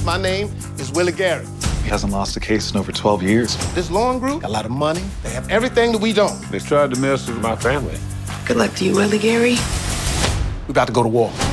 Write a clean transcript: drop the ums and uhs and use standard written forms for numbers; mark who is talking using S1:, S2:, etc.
S1: My name is Willie E.
S2: He hasn't lost a case in over 12 years.
S1: This Loan Group got a lot of money. They have everything that we don't.
S3: They tried to mess with my family.
S4: Good luck to you, Willie Gary.
S1: We about to go to war.